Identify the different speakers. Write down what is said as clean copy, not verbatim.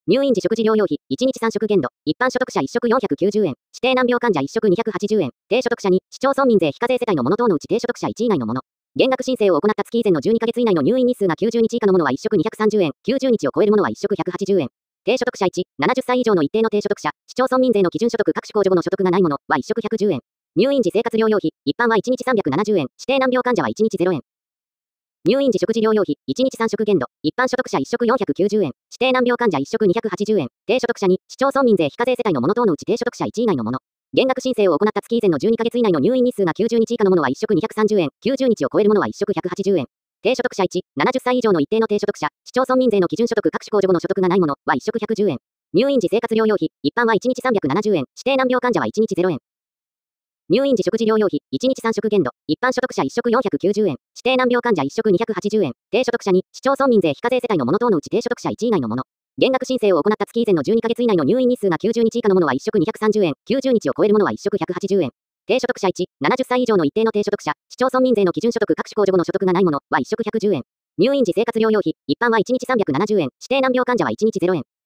Speaker 1: 入院時食事療養費、1日3食限度、一般所得者1食490円、指定難病患者1食280円、低所得者に、市町村民税非課税世帯のもの等のうち低所得者1以内のもの。減額申請を行った月以前の12ヶ月以内の入院日数が90日以下のものは1食230円、90日を超えるものは1食180円。低所得者1、70歳以上の一定の低所得者、市町村民税の基準所得各種控除後の所得がないものは1食110円。入院時生活療養費、一般は1日370円、指定難病患者は1日0円。入院時食事療養費、1日3食限度、一般所得者1食490円、指定難病患者1食280円、低所得者に、市町村民税非課税世帯のもの等のうち低所得者1以内のもの。減額申請を行った月以前の12ヶ月以内の入院日数が90日以下のものは1食230円、90日を超えるものは1食180円。低所得者1、70歳以上の一定の低所得者、市町村民税の基準所得各種控除後の所得がないものは1食110円。入院時生活療養費、一般は1日370円、指定難病患者は1日0円。入院時食事療養費、1日3食限度、一般所得者1食490円、指定難病患者1食280円、低所得者に、市町村民税非課税世帯のもの等のうち低所得者1以内のもの。減額申請を行った月以前の12ヶ月以内の入院日数が90日以下のものは1食230円、90日を超えるものは1食180円。低所得者1、70歳以上の一定の低所得者、市町村民税の基準所得各種控除後の所得がないものは1食110円。入院時生活療養費、一般は1日370円、指定難病患者は1日0円。